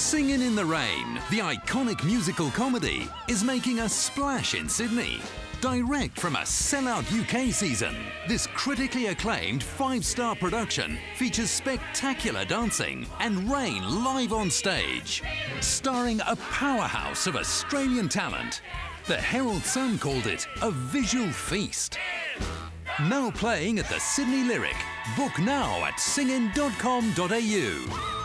Singin' in the Rain, the iconic musical comedy, is making a splash in Sydney. Direct from a sellout UK season, this critically acclaimed 5-star production features spectacular dancing and rain live on stage. Starring a powerhouse of Australian talent, the Herald Sun called it a visual feast. Now playing at the Sydney Lyric. Book now at singin.com.au.